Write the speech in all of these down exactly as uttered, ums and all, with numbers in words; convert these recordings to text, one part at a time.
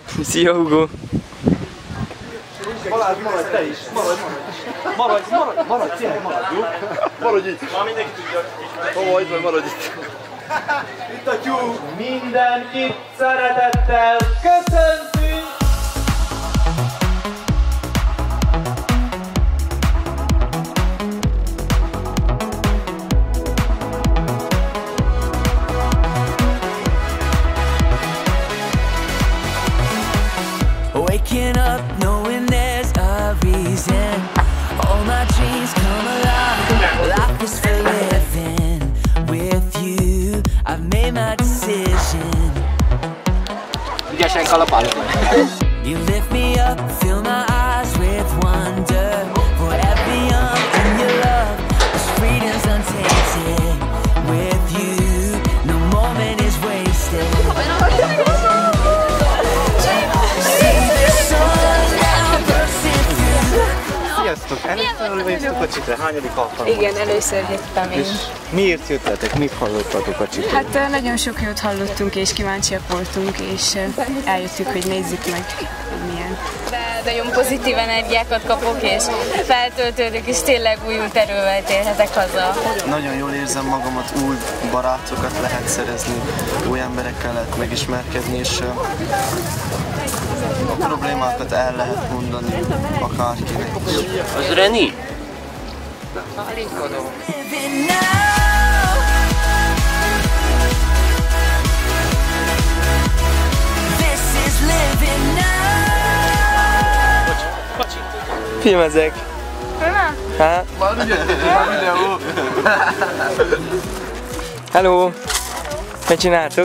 Szia, Hugo! Balázs, maradj te is! Maradj, maradj! Maradj, maradj, maradj, tényleg maradj, jó? Maradj itt! Ma mindenki tudja. Hova itt vagy, maradj itt! Itt a tyúk! Mindenkit szeretettel köszöntünk! Waking up knowing there's a reason. All my dreams come alive. Life is for living. With you, I've made my decision. Ügyesen kalapálok. You lift me up, fill my eyes with wonder. Forever young in your love, this freedom's untainted. With you, no moment is wasted. Sziasztok! Először néztük a Csitre, hányadik alkalom? Igen, először hittem én. És miért jöttetek? Mit hallottatok a Csitre? Hát nagyon sok jót hallottunk és kíváncsiak voltunk, és eljöttük, hogy nézzük meg, hogy milyen. De nagyon pozitív energiákat kapok, és feltöltődök, és tényleg újult erővel térhetek haza. Nagyon jól érzem magamat, új barátokat lehet szerezni, új emberekkel lehet megismerkedni, és a problémákat el lehet mondani akárkinek. Az Reni? Filmezek. Hát? Már ügyeltetek a videó! Hello! Mit csináltok?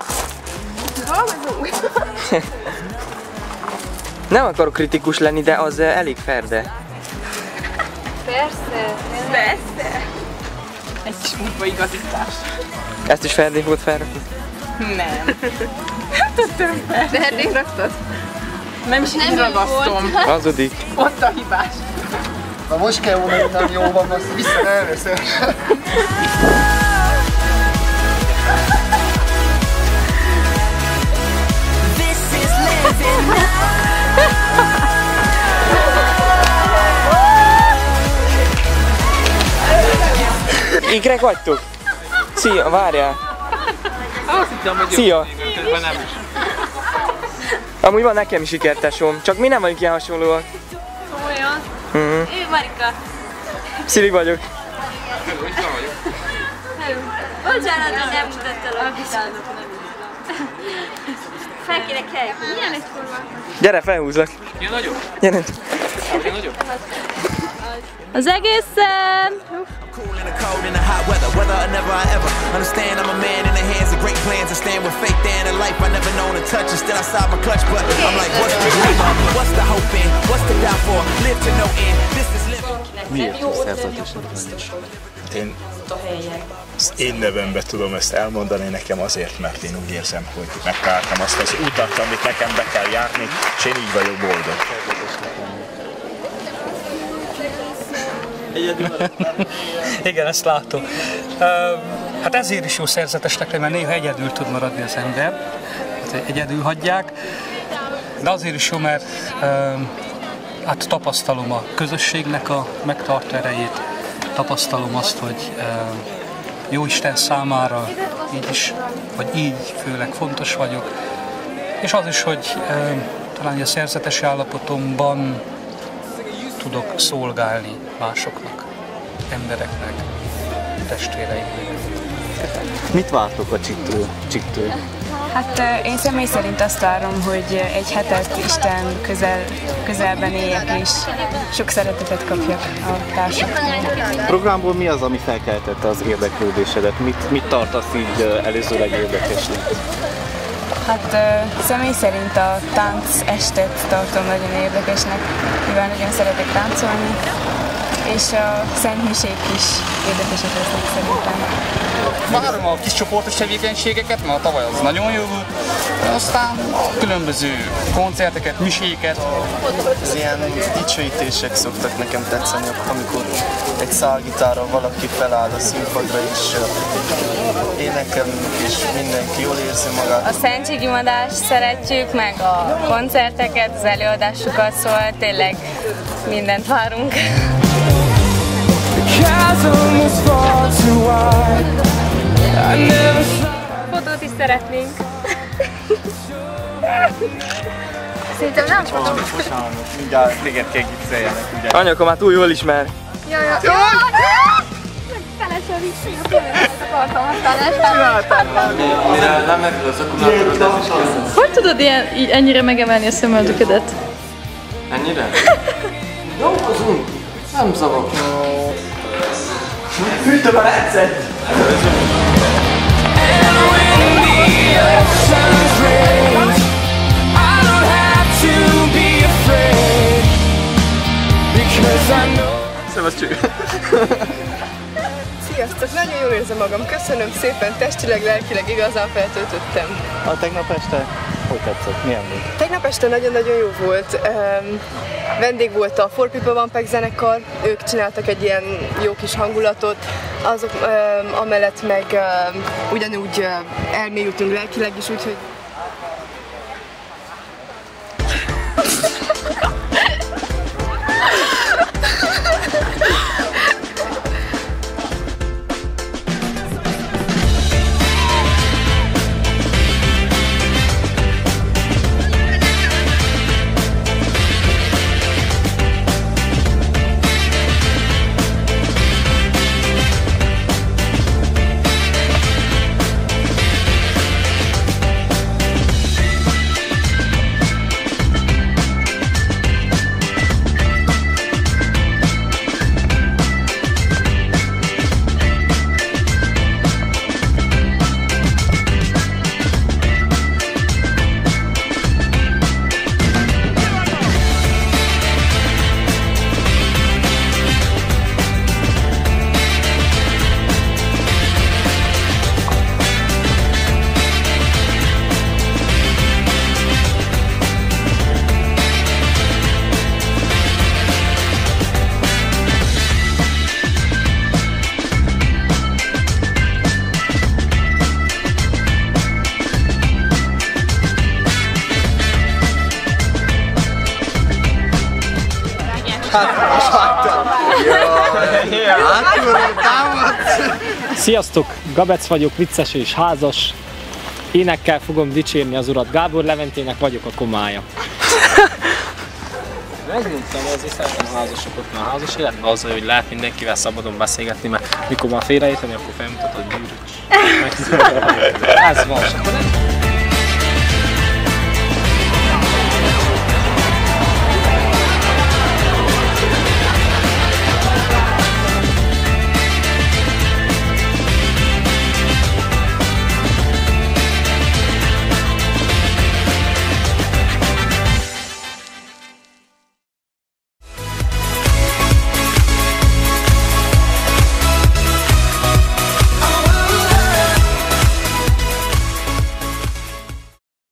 Nem akarok kritikus lenni, de az elég ferde. Persze, persze. Egy kis munkaigazítás. Ezt is ferdé volt felrakni? Nem. Tudtam fel. De eddig raktad? Nem is így ragasztom. Hazudik. Ott a hibás. Na most kell volna, hogy nem jó van, azt vissza elveszem. Ikrek vagytok? Szia, várjál! Szia! Amúgy van nekem is sikertesom, csak mi nem vagyunk ilyen hasonlóak. Olyan? Uh-huh. Ő Marika. Szili vagyok. Bocsánat, hogy nem mutattál a vitálnak. Fel kéne kelni. Milyen egyforma? Gyere, felhúzlak. Ilyen nagyobb? Gyere. Ilyen nagyobb? Az egészen! Cool in the cold in the hot weather, whether or never I ever understand I'm a man in the hands of great plans. I stand with faith there in a life I never known to touch, and still outside my clutch. But I'm like, what's the dream of? What's the hope in? What's the doubt for? Live to no end. This is living. Miért a szerzetesek? Én az én nevembe tudom ezt elmondani, nekem azért, mert én úgy érzem, hogy megtaláltam azt az utat, amit nekem be kell járni, és én így vagyok boldog. Igen, ezt látom. Hát ezért is jó szerzetesnek lenni, mert néha egyedül tud maradni az ember. Hát egyedül hagyják. De azért is jó, mert hát tapasztalom a közösségnek a megtartó erejét. Tapasztalom azt, hogy Jóisten számára így is, vagy így főleg fontos vagyok. És az is, hogy talán a szerzetesi állapotomban tudok szolgálni másoknak, embereknek, testvéreimnek. Mit vártok a Csittől? Hát én személy szerint azt várom, hogy egy hetet Isten közel, közelben éljek, és sok szeretetet kapjak a társaktól. A programból mi az, ami felkeltette az érdeklődésedet? Mit, mit tartasz így előzőleg érdekesnek? Hát személy szerint a tánc estet tartom nagyon érdekesnek, mivel nagyon szeretek táncolni, és a személyiség is érdekesek lesznek szerintem. Várom a kis csoportos tevékenységeket, mert a tavaly az nagyon jó volt, aztán különböző koncerteket, miséket. Az ilyen dicsőítések szoktak nekem tetszeni, amikor egy szálgitárral valaki feláll a színpadra és énekelünk, és mindenki jól érzi magát. A szentségimadást szeretjük, meg a koncerteket, az előadásokat, szóval tényleg mindent várunk. Fotót is szeretnénk. Szerintem nem fogom. Mindjárt téged kell gipszeljenek, ugye? Anyukamát új jól ismer. Jaj, jaj, jaj! Felesen vissza, akartam aztán Mire lemerül az akkumulátor, az is. Hogy tudod ilyen, így ennyire megemelni a szemöldöködet? Ennyire? Dolgozunk! Nem zavak. Hűtöm a rendszert! Szevasztok! Sziasztok! Nagyon jól érzem magam. Köszönöm szépen, testileg, lelkileg igazán feltöltöttem. A tegnap este hogy tetszett? Milyen volt? Tegnap este nagyon-nagyon jó volt. Um, vendég volt a For People One Pack zenekar, ők csináltak egy ilyen jó kis hangulatot, azok um, amellett meg um, ugyanúgy uh, elmélyültünk lelkileg is, úgyhogy Sziasztok! Gabec vagyok, vicces és házas. Énekkel fogom dicsérni az urat. Gábor Leventének vagyok a komája. Megmondtam, azért szeretem a házasokat, a házas életben az, hogy lehet mindenkivel szabadon beszélgetni, mert mikor már félreérteni, akkor felmutatod gyűrűt. Ez van.